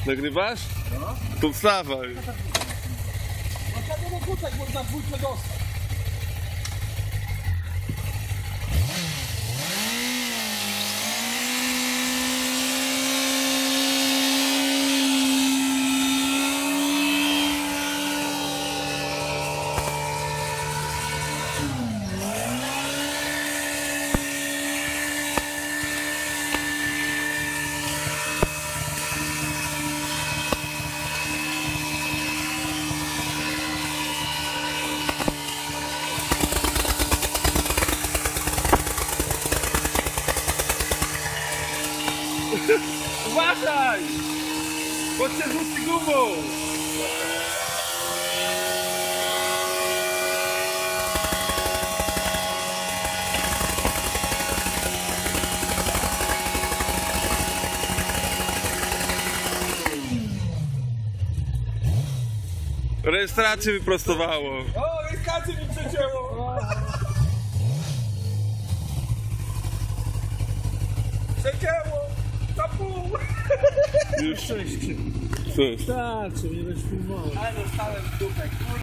Nagrywasz? No. To wstawaj. No trzeba było kucać, można dwójkę dostać. Uważaj! Bo cię rzuci gumą! Rejestrację wyprostowało. O, rejestrację mi przecięło! Przecięło! Na pół! Już. Cześć. Co? Starczy, nie będziesz filmował. Ale dostałem w dupę.